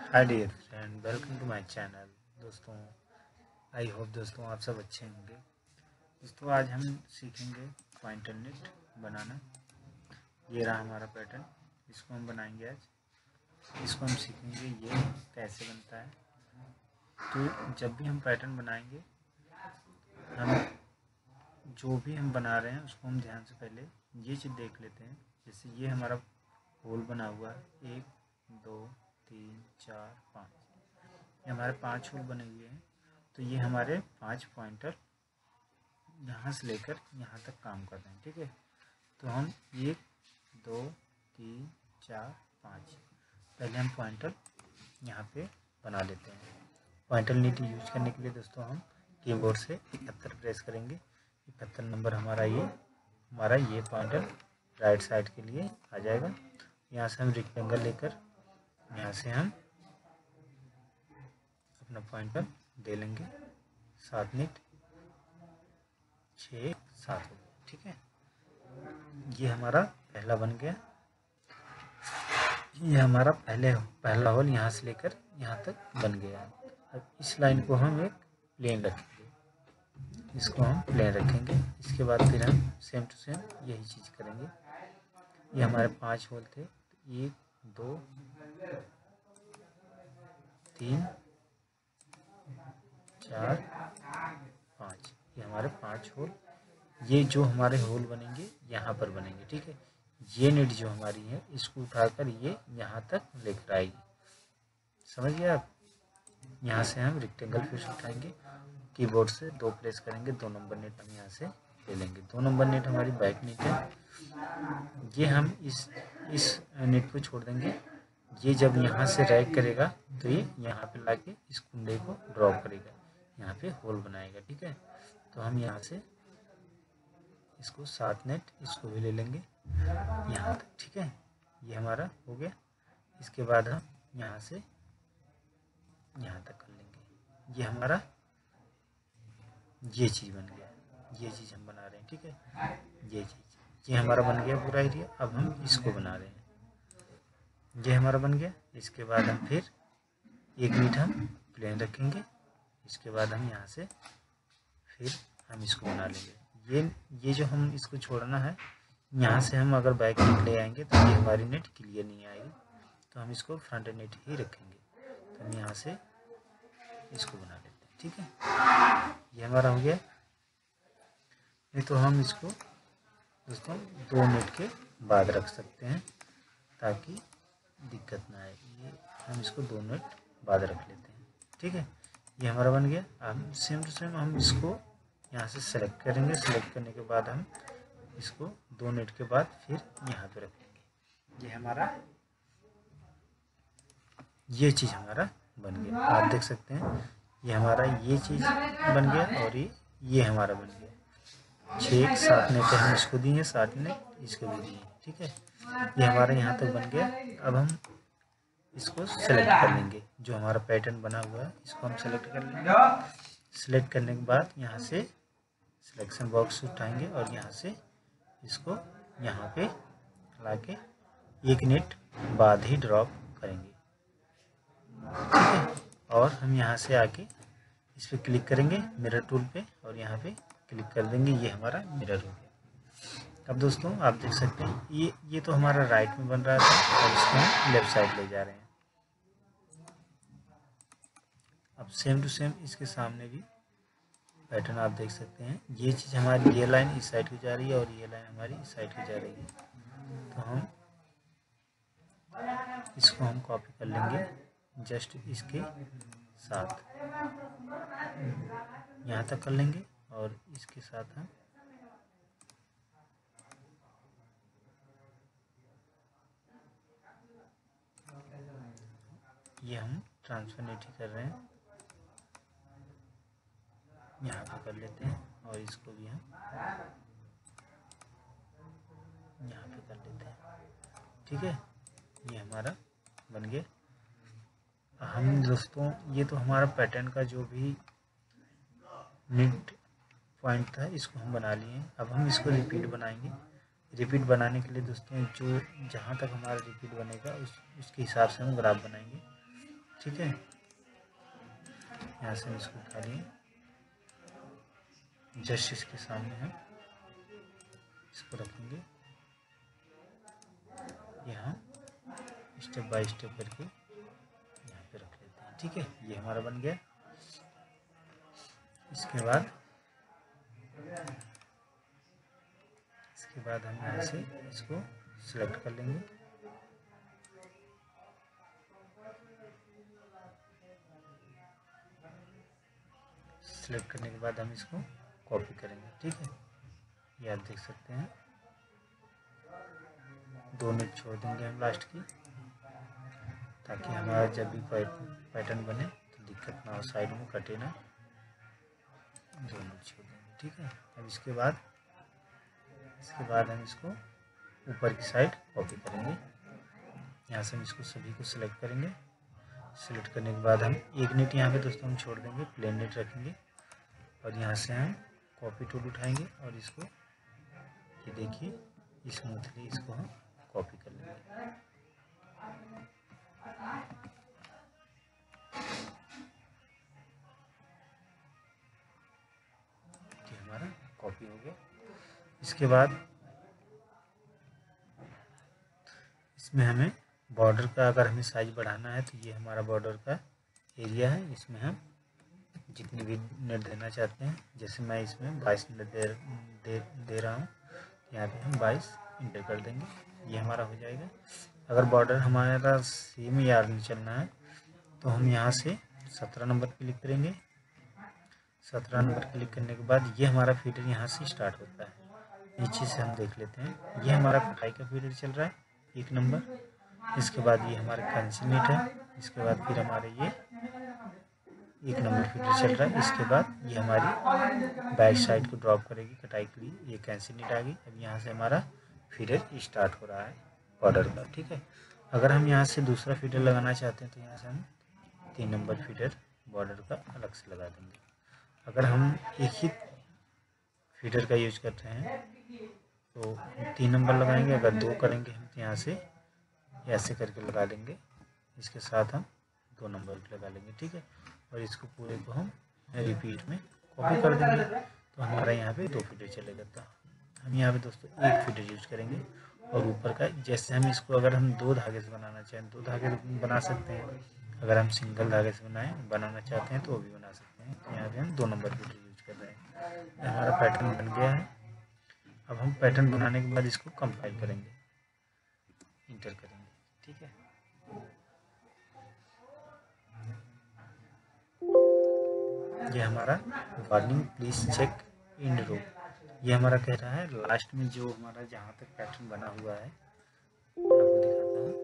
Hi dear friend, welcome to my channel. दोस्तों, I hope दोस्तों आप सब अच्छे होंगे। दोस्तों, आज हम सीखेंगे पॉइंटर नेट बनाना। ये रहा हमारा पैटर्न, इसको हम बनाएंगे आज। इसको हम सीखेंगे ये कैसे बनता है। तो जब भी हम पैटर्न बनाएंगे, हम जो भी हम बना रहे हैं उसको हम ध्यान से पहले ये चीज़ देख लेते हैं। जैसे ये हमारा होल बना हुआ है, 1 2 3 4 5, ये हमारे 5 होल बने हुए हैं। तो ये हमारे 5 पॉइंटर यहाँ से लेकर यहाँ तक काम कर रहे हैं। ठीक है, तो हम 1 2 3 4 5 पहले हम पॉइंटर यहाँ पे बना लेते हैं। पॉइंटर नीट यूज करने के लिए दोस्तों हम कीबोर्ड से 71 प्रेस करेंगे। 71 नंबर हमारा ये पॉइंटर राइट साइड के लिए आ जाएगा। यहाँ से हम रेक्टेंगल लेकर यहाँ से हम अपना पॉइंटर दे लेंगे 7 नीट 6 7 हो गया। ठीक है, ये हमारा पहला बन गया। ये हमारा पहला होल यहाँ से लेकर यहाँ तक बन गया। अब इस लाइन को हम एक प्लेन रखेंगे, इसको हम प्लेन रखेंगे। इसके बाद फिर हम सेम टू सेम यही चीज़ करेंगे। ये हमारे 5 होल थे, 1 2 3 4 5, ये हमारे 5 होल। ये जो हमारे होल बनेंगे यहाँ पर बनेंगे। ठीक है, ये नीड जो हमारी है इसको उठाकर ये यहाँ तक लेकर आएगी। समझ गए आप। यहाँ से हम रेक्टेंगल फिर से उठाएंगे, कीबोर्ड से 2 प्रेस करेंगे, 2 नंबर नेट हम यहाँ से ले लेंगे। 2 नंबर नेट हमारी बैक नेट है। ये हम इस नेट को छोड़ देंगे। ये जब यहाँ से रैक करेगा तो ये यहाँ पे लाके इस कुंडे को ड्रॉप करेगा, यहाँ पे होल बनाएगा। ठीक है, तो हम यहाँ से इसको 7 नेट इसको भी ले लेंगे यहाँ तक। ठीक है, ये हमारा हो गया। इसके बाद हम यहाँ से यहाँ तक कर लेंगे। ये हमारा ये चीज़ बन गया, ये चीज़ हम बना रहे हैं। ठीक है, ये हमारा बन गया पूरा एरिया। अब हम इसको बना रहे हैं। ये हमारा बन गया। इसके बाद हम फिर 1 नीट हम प्लेन रखेंगे। इसके बाद हम यहाँ से फिर हम इसको बना लेंगे। ये जो हम इसको छोड़ना है, यहाँ से हम अगर बैक नेट ले आएंगे तो ये हमारी नेट क्लियर नहीं आएगी, तो हम इसको फ्रंट नेट ही रखेंगे। तो हम यहाँ से इसको बना लेते हैं। ठीक है, ये हमारा हो गया। नहीं तो हम इसको दोस्तों 2 मिनट के बाद रख सकते हैं ताकि दिक्कत ना आए। ये हम इसको 2 मिनट बाद रख लेते हैं। ठीक है, ये हमारा बन गया। हम सेम टू सेम हम इसको यहाँ से सेलेक्ट करेंगे। सेलेक्ट करने के बाद हम इसको 2 मिनट के बाद फिर यहाँ पे रखेंगे। ये हमारा ये चीज़ हमारा बन गया। आप देख सकते हैं ये हमारा ये चीज़ बन गया और ये हमारा बन गया। 6 7 नेट हम इसको दिए, 7 नेट इसको भी दिए। ठीक है, ये हमारा यहाँ तक बन गया। अब हम इसको सेलेक्ट कर लेंगे। जो हमारा पैटर्न बना हुआ है इसको हम सेलेक्ट कर लेंगे। सेलेक्ट करने के बाद यहाँ से सिलेक्शन बॉक्स उठाएंगे और यहाँ से इसको यहाँ पे लाके 1 नेट बाद ही ड्रॉप करेंगे। ठीक है, और हम यहाँ से आके इस पर क्लिक करेंगे मिरर टूल पे और यहाँ पे क्लिक कर देंगे। ये हमारा मिरर हो गया। अब दोस्तों आप देख सकते हैं ये तो हमारा राइट में बन रहा था और इसको हम लेफ्ट साइड ले जा रहे हैं। अब सेम टू सेम इसके सामने भी पैटर्न आप देख सकते हैं। ये चीज़ हमारी ये लाइन इस साइड की जा रही है और ये लाइन हमारी इस साइड की जा रही है। तो हम इसको हम कॉपी कर लेंगे जस्ट इसके साथ, यहाँ तक कर लेंगे और इसके साथ हम ये हम ट्रांसफर नेट ही कर रहे हैं, यहाँ पे कर लेते हैं और इसको भी हम यहाँ पे कर लेते हैं। ठीक है, ये हमारा बन गया। हम दोस्तों ये तो हमारा पैटर्न का जो भी मिड पॉइंट था इसको हम बना लिए। अब हम इसको रिपीट बनाएंगे। रिपीट बनाने के लिए दोस्तों जो जहाँ तक हमारा रिपीट बनेगा उसके हिसाब से हम ग्राफ बनाएंगे। ठीक है। यहाँ से हम इसको उठा लिए, जस्ट इसके सामने हम इसको रखेंगे, यहाँ स्टेप बाय स्टेप करके यहाँ पे रख लेते हैं। ठीक है, ये हमारा बन गया। इसके बाद हम यहाँ से इसको सिलेक्ट कर लेंगे। सिलेक्ट करने के बाद हम इसको कॉपी करेंगे। ठीक है, ये आप देख सकते हैं। 2 मिनट छोड़ देंगे हम लास्ट की, ताकि हमारा जब भी पैटर्न बने तो दिक्कत ना हो, साइड में कटे ना। 2 मिनट छोड़ देंगे। ठीक है, अब इसके बाद हम इसको ऊपर की साइड कॉपी करेंगे। यहाँ से हम इसको सभी को सिलेक्ट करेंगे। सिलेक्ट करने के बाद हम 1 नीट यहाँ पे दोस्तों हम छोड़ देंगे, प्लेन नीट रखेंगे, और यहाँ से हम कॉपी टूल उठाएंगे और इसको ये देखिए स्मूथली इसको हम कॉपी कर लेंगे। ये हमारा कॉपी हो गया। इसके बाद इसमें हमें बॉर्डर का अगर हमें साइज बढ़ाना है तो ये हमारा बॉर्डर का एरिया है। इसमें हम जितनी भी नेट देना चाहते हैं, जैसे मैं इसमें 22 नेट दे रहा हूँ, यहाँ पे हम 22 इंटर कर देंगे, ये हमारा हो जाएगा। अगर बॉर्डर हमारा सेम यार्ड में चलना है तो हम यहाँ से 17 नंबर क्लिक करेंगे। 17 नंबर क्लिक करने के बाद ये हमारा फीडर यहाँ से स्टार्ट होता है। नीचे से हम देख लेते हैं, ये हमारा कटाई का फीडर चल रहा है 1 नंबर। इसके बाद ये हमारे कैंसिल नीट है। इसके बाद फिर हमारे ये 1 नंबर फीडर चल रहा है। इसके बाद ये हमारी बैक साइड को ड्रॉप करेगी कटाई के लिए, ये कैंसिल नीट आ गई। अब यहाँ से हमारा फीडर स्टार्ट हो रहा है बॉर्डर का। ठीक है, अगर हम यहाँ से दूसरा फीडर लगाना चाहते हैं तो यहाँ से हम 3 नंबर फीडर बॉर्डर का अलग से लगा देंगे। अगर हम एक ही फीडर का यूज कर रहे हैं तो 3 नंबर लगाएंगे। अगर 2 करेंगे हम तो यहाँ से ऐसे करके लगा लेंगे, इसके साथ हम 2 नंबर लगा लेंगे। ठीक है, और इसको पूरे को हम रिपीट में कॉपी कर देंगे तो हमारा यहाँ पे 2 फीडर चलेगा। तो हम यहाँ पे दोस्तों 1 फीडर यूज करेंगे, और ऊपर का जैसे हम इसको अगर हम 2 धागे से बनाना चाहें 2 धागे बना सकते हैं। अगर हम सिंगल धागे से बनाना चाहते हैं तो वो भी बना सकते हैं। तो यहाँ पे हम 2 नंबर फीडर यूज कर रहे हैं। हमारा पैटर्न बन गया है। अब हम पैटर्न बनाने के बाद इसको कंपाइल करेंगे, इंटर करेंगे। ठीक है, ये हमारा warning please check end row, ये हमारा कह रहा है लास्ट में जो हमारा जहाँ तक पैटर्न बना हुआ है आपको दिखाता हूँ।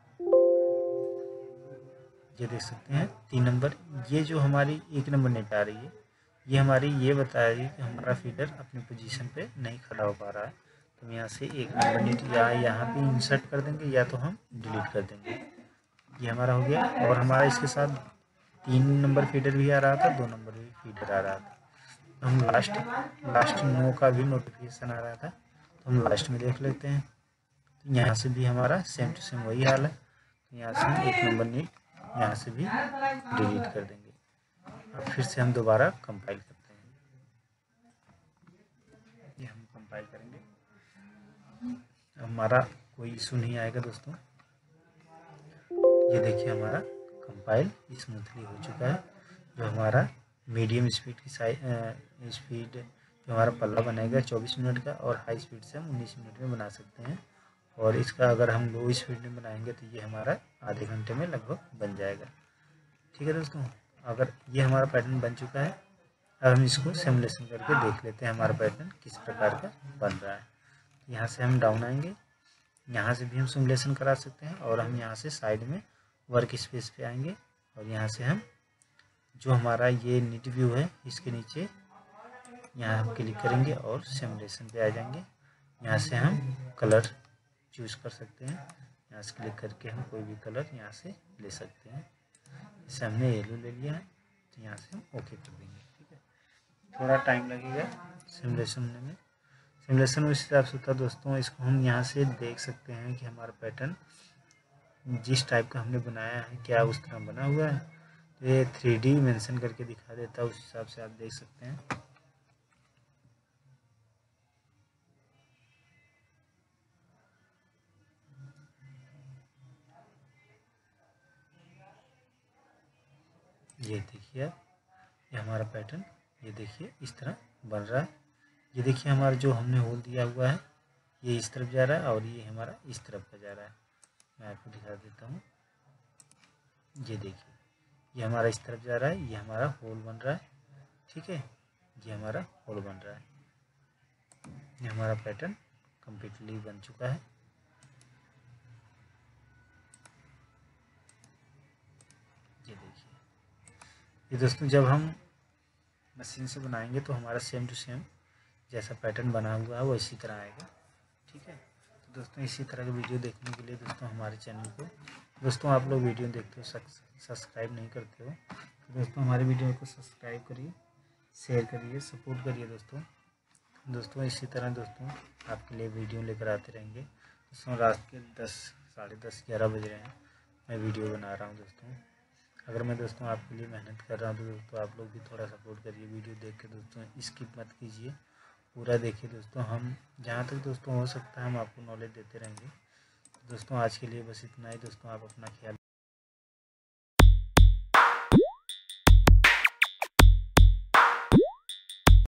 ये देख सकते हैं 3 नंबर, ये जो हमारी 1 नंबर नेट आ रही है ये हमारी ये बता रही है कि हमारा फीडर अपनी पोजीशन पे नहीं खड़ा हो पा रहा है। तो हम यहाँ से 1 नंबर नेट या यहाँ पे इंसर्ट कर देंगे या तो हम डिलीट कर देंगे। ये हमारा हो गया। और हमारा इसके साथ 3 नंबर फीडर भी आ रहा था, 2 नंबर भी फीडर आ रहा था। तो हम लास्ट नो का भी नोटिफिकेशन आ रहा था, तो हम लास्ट में देख लेते हैं। तो यहाँ से भी हमारा सेम टू सेम वही हाल है। तो यहाँ से 1 नंबर नीट यहाँ से भी डिलीट कर देंगे। अब फिर से हम दोबारा कंपाइल करते हैं। ये हम कंपाइल करेंगे, हमारा कोई इशू नहीं आएगा दोस्तों। ये देखिए हमारा कंपाइल स्मूथली हो चुका है। जो हमारा मीडियम स्पीड की स्पीड जो हमारा पल्ला बनेगा 24 मिनट का, और हाई स्पीड से हम 19 मिनट में बना सकते हैं। और इसका अगर हम लो स्पीड में बनाएंगे तो ये हमारा आधे घंटे में लगभग बन जाएगा। ठीक है दोस्तों, अगर ये हमारा पैटर्न बन चुका है, अब हम इसको सिमुलेशन करके देख लेते हैं हमारा पैटर्न किस प्रकार का बन रहा है। यहाँ से हम डाउन आएंगे, यहाँ से भी हम सिमुलेशन करा सकते हैं, और हम यहाँ से साइड में वर्क स्पेस पे आएंगे, और यहाँ से हम जो हमारा ये नीट व्यू है इसके नीचे यहाँ हम क्लिक करेंगे और सिमुलेशन पे आ जाएंगे। यहाँ से हम कलर चूज कर सकते हैं, यहाँ से क्लिक करके हम कोई भी कलर यहाँ से ले सकते हैं। जैसे हमने येलो ले लिया है तो यहाँ से हम ओके कर देंगे। ठीक है, थोड़ा टाइम लगेगा सिमुलेशन होने में। सिमुलेशन उस हिसाब से होता है दोस्तों, इसको हम यहाँ से देख सकते हैं कि हमारा पैटर्न जिस टाइप का हमने बनाया है क्या उस तरह बना हुआ है। तो ये 3D मेंशन करके दिखा देता है, उस हिसाब से आप देख सकते हैं। ये देखिए आप, ये हमारा पैटर्न, ये देखिए इस तरह बन रहा है। ये देखिए हमारा जो हमने होल दिया हुआ है ये इस तरफ जा रहा है और ये हमारा इस तरफ का जा रहा है। मैं आपको दिखा देता हूँ। ये देखिए ये हमारा इस तरफ जा रहा है, ये हमारा होल बन रहा है, ठीक है, ये हमारा होल बन रहा है। ये हमारा पैटर्न कम्प्लीटली बन चुका है। ये देखिए, ये दोस्तों जब हम मशीन से बनाएंगे तो हमारा सेम टू सेम जैसा पैटर्न बना हुआ है वो इसी तरह आएगा, ठीक है। तो दोस्तों इसी तरह के वीडियो देखने के लिए दोस्तों हमारे चैनल को, दोस्तों आप लोग वीडियो देखते हो सब्सक्राइब नहीं करते हो, तो दोस्तों हमारे वीडियो को सब्सक्राइब करिए, शेयर करिए, सपोर्ट करिए दोस्तों इसी तरह दोस्तों आपके लिए वीडियो लेकर आते रहेंगे। दोस्तों रात के 10, साढ़े 10, 11 बज रहे हैं, मैं वीडियो बना रहा हूँ दोस्तों। अगर मैं दोस्तों आपके लिए मेहनत कर रहा हूँ तो दोस्तों आप लोग भी थोड़ा सपोर्ट करिए, वीडियो देख के दोस्तों स्किप मत कीजिए, पूरा देखिए दोस्तों। हम जहाँ तक दोस्तों हो सकता है हम आपको नॉलेज देते रहेंगे। दोस्तों आज के लिए बस इतना ही दोस्तों, आप अपना ख्याल